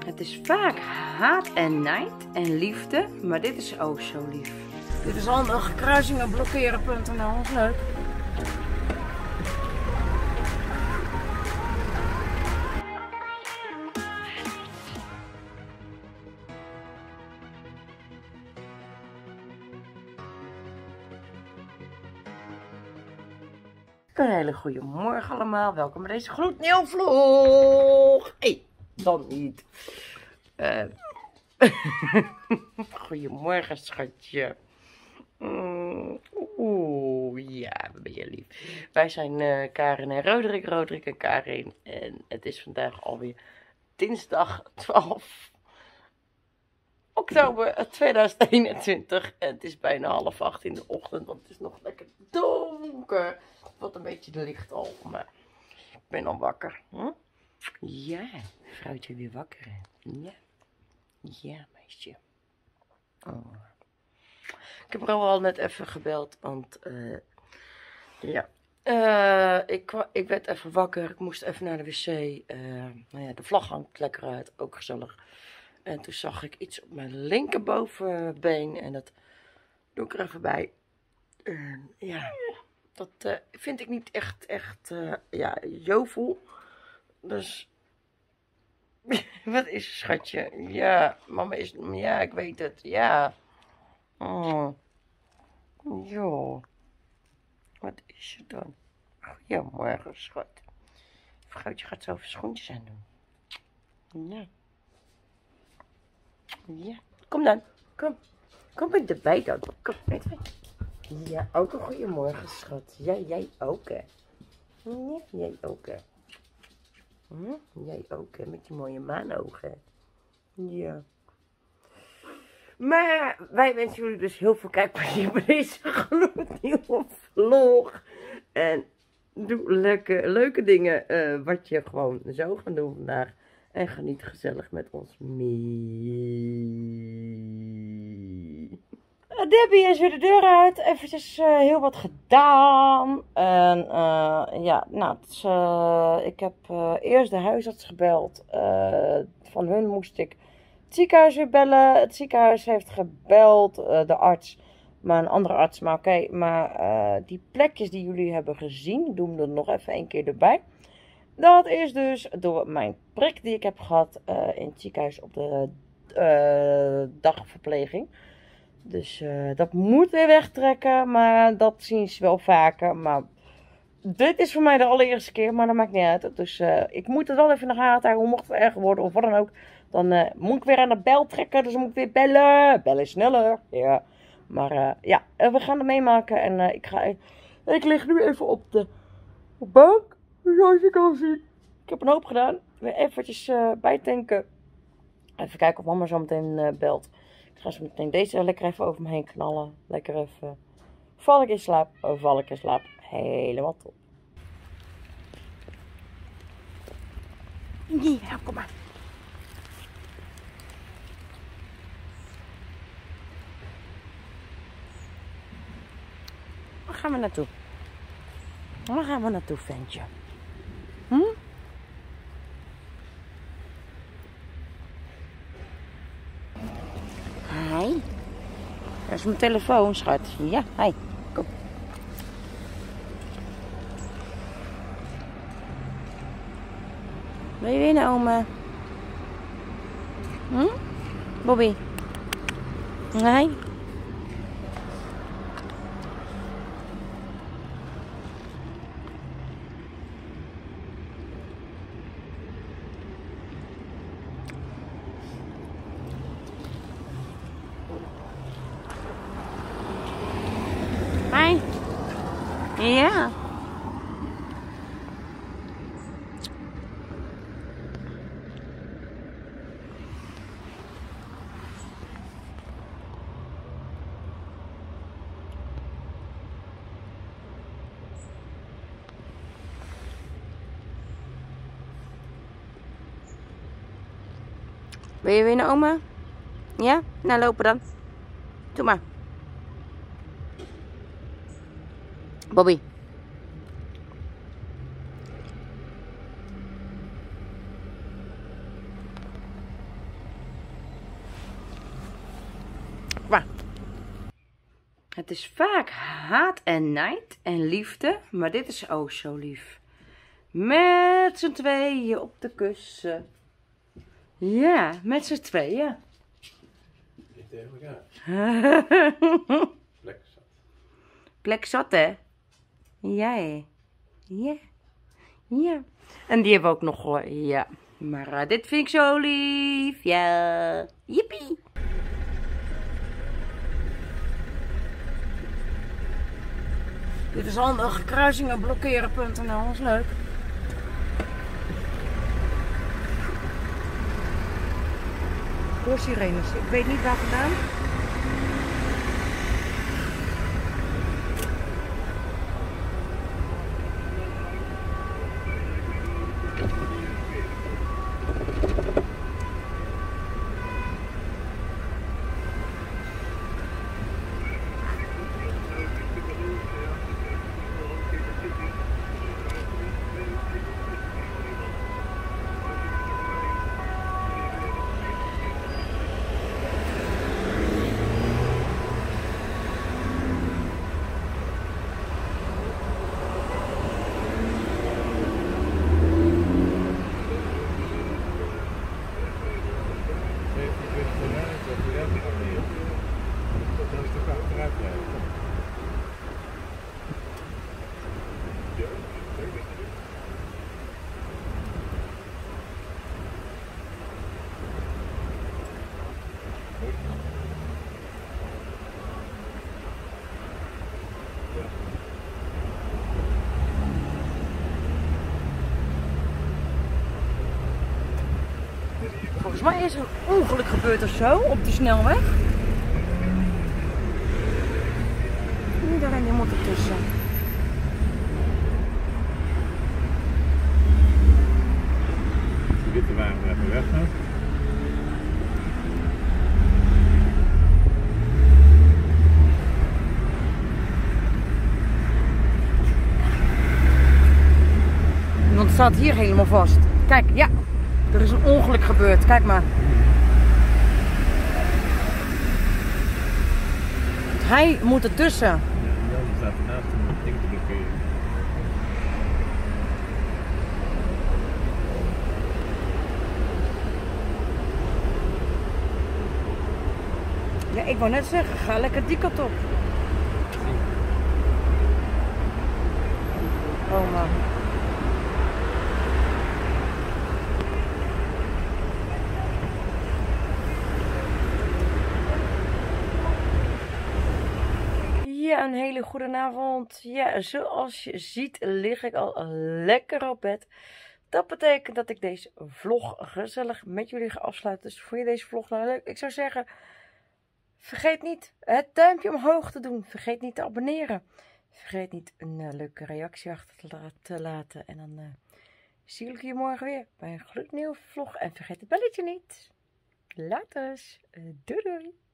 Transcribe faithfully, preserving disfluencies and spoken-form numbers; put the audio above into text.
Het is vaak haat en nijd en liefde, maar dit is ook zo lief. Dit is handig, kruisingen blokkeren punt n l. Leuk. Een hele goede morgen allemaal. Welkom bij deze gloednieuwe vlog. Hey, dan niet. Uh, Goedemorgen, schatje. Mm, Oeh, ja, wat ben je lief. Wij zijn uh, Karin en Roderick, Roderick en Karin. En het is vandaag alweer dinsdag twaalf oktober tweeduizend eenentwintig. En het is bijna half acht in de ochtend, want het is nog lekker donker. Wat een beetje de licht al, maar ik ben al wakker. Hm? Ja, vrouwtje weer wakker. Hè? Ja, ja meisje. Oh. Ik heb Ro al net even gebeld, want uh, ja, uh, ik, ik werd even wakker. Ik moest even naar de wc. Uh, nou ja, de vlag hangt lekker uit, ook gezellig. En toen zag ik iets op mijn linkerbovenbeen en dat doe ik er even bij. Uh, ja. Dat uh, vind ik niet echt, echt, uh, ja, jovel. Dus, wat is er, schatje? Ja, mama is, ja, ik weet het, ja. Oh. Joh. Wat is er dan? Goedemorgen, schat. Vrouwtje gaat zo even schoentjes aan doen. Ja. Ja, kom dan. Kom. Kom erbij dan. Kom, even. Ja, ook een goedemorgen, schat. Ja, jij ook, hè. Ja, jij ook, hè. Hm? Jij ook, hè, met die mooie maanogen. Ja. Maar wij wensen jullie dus heel veel kijkplezier bij deze gloednieuwe vlog. En doe leuke, leuke dingen, uh, wat je gewoon zo gaat doen vandaag. En geniet gezellig met ons mee. Debbie is weer de deur uit. Eventjes uh, heel wat gedaan. En uh, ja, nou, het is, uh, ik heb uh, eerst de huisarts gebeld. Uh, van hun moest ik het ziekenhuis weer bellen. Het ziekenhuis heeft gebeld, uh, de arts. Maar een andere arts, maar oké. Okay, maar uh, die plekjes die jullie hebben gezien, doen er nog even een keer erbij. Dat is dus door mijn prik die ik heb gehad uh, in het ziekenhuis op de uh, dagverpleging. Dus uh, dat moet weer wegtrekken, maar dat zien ze wel vaker. Maar dit is voor mij de allereerste keer, maar dat maakt niet uit. Dus uh, ik moet het wel even in de gaten houden, mocht het erger worden of wat dan ook. Dan uh, moet ik weer aan de bel trekken, dus dan moet ik weer bellen. Bellen sneller, ja. Maar uh, ja, we gaan het meemaken en uh, ik, ga, ik lig nu even op de bank, zoals je kan zien. Ik heb een hoop gedaan, weer eventjes uh, bijtanken. Even kijken of mama zo meteen uh, belt. Ik ga zo meteen deze lekker even over me heen knallen. Lekker even. Val ik in slaap? Val ik in slaap? Helemaal top. Ja, kom maar. Waar gaan we naartoe? Waar gaan we naartoe, ventje? Hm? Hi. Dat is mijn telefoon, schat. Ja, hi. Kom. Wil je winnen, oma? Hm? Bobby? Hi. Hi. Ja. Wil je winnen, oma? Ja? Nou, lopen dan. Doe maar. Bobby. Het is vaak haat en nijd en liefde, maar dit is ook zo lief. Met z'n tweeën op de kussen. Ja, met z'n tweeën. Niet tegen elkaar. Plek zat. Plek zat, hè? Ja, hè? Ja. Ja. En die hebben we ook nog, hoor. Ja. Maar uh, dit vind ik zo lief. Ja. Jippie. Dit is handig. Kruisingen blokkeren punt n l. Dat is leuk. Door sirenes. Ik weet niet waar vandaan. Volgens mij is er een ongeluk gebeurd of zo op de snelweg. Iedereen die moet ertussen. De witte wagen even weg gaan. Iemand staat hier helemaal vast. Kijk, ja. Er is een ongeluk gebeurd, kijk maar. Hij moet ertussen. Ja, die staat ernaast om het ding te blokkeren. Ja, ik wou net zeggen, ga lekker die kant op. Oh man. Ja, een hele goede avond. Ja, zoals je ziet lig ik al lekker op bed. Dat betekent dat ik deze vlog gezellig met jullie ga afsluiten. Dus vond je deze vlog nou leuk? Ik zou zeggen, vergeet niet het duimpje omhoog te doen. Vergeet niet te abonneren. Vergeet niet een uh, leuke reactie achter te laten. En dan uh, zie ik je morgen weer bij een gloednieuwe vlog. En vergeet het belletje niet. Laters. Uh, doei doei.